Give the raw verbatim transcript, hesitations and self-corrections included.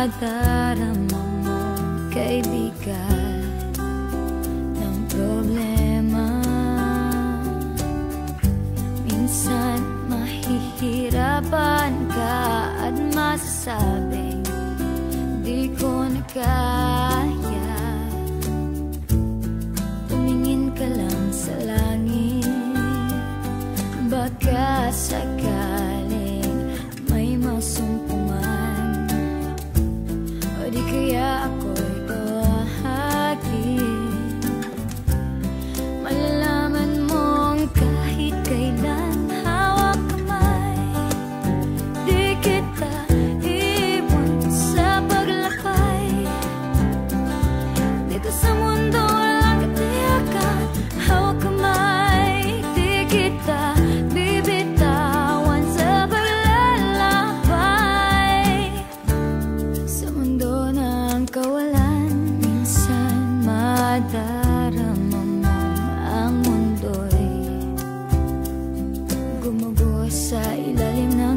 madarama mo, kaibigan, ng problema. Minsan mahihirapan ka at masasabing di ko na kaya. Tumingin ka lang sa langit, baka sakaling may masumpungan, o di kaya ako'y tawagin. Malalaman mong kahit kailan hawak kamay, di kita iwan sa paglakay. Dito sa mundo walang katiyakan, hawak kamay, di kita bibitawan sa paglalakbay. Sa mundo ng kawalan, minsan madarama mo ang mundo'y gumugo sa ilalim ng